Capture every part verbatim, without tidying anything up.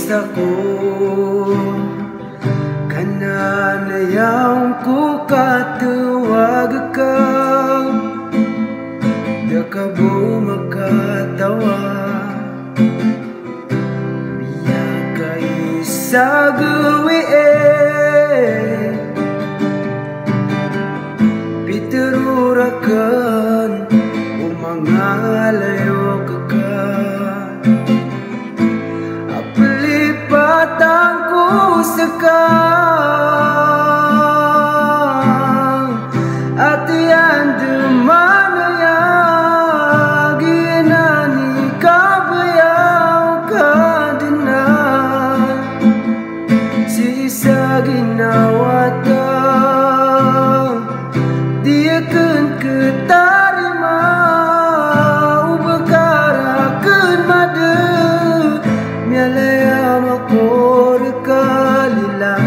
ko kanana yang ku katuwag ka dakabu makatawa biya kay sa gawi eh pitururakan umangalayo ka apelipatan ku sekang atian demana ya ginani kabayau kadena sisa ginawata dia kan ketarima ubekara kan mada mialaya makor kalila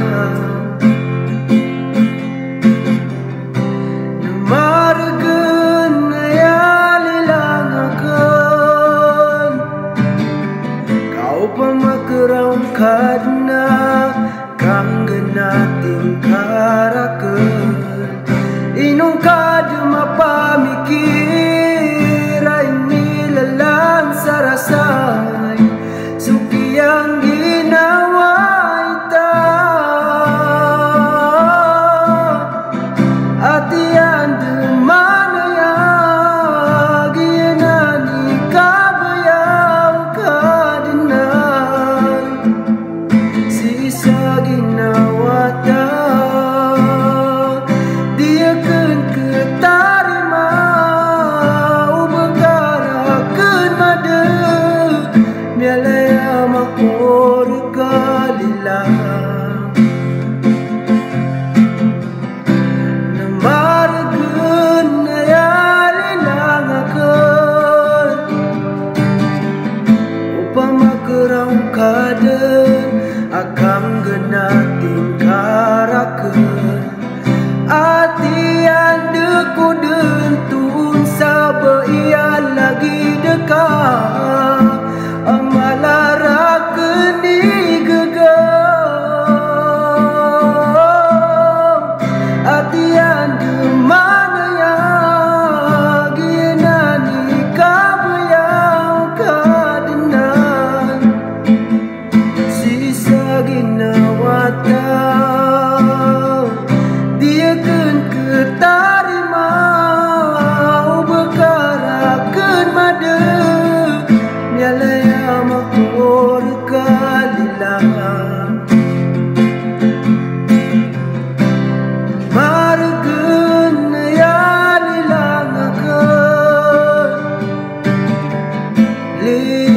namargan ayalilang akan kau pamakerang kadna kang genating karakan inong kadma pamikir ay nilalang sarasay suki ang ginawa ita at iyan dumana ya ginani kabayaw kadinan si isa ginawa ta mialaya makor kalila namargan ayalilang akan upamakerang kaden akang genating karakan atian deku dentun sabaian lagi dekat amalara keni gegam atian demana ya ginani kabayau kadenan sisa ginawata dia kan ketarima ubekara kan mada mialaya makor kalila margan ayalilang akan